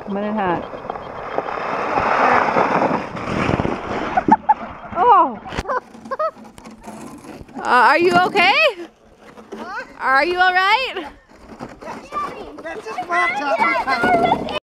Minute hat. Oh! Are you okay? Are you alright? That's just laptop.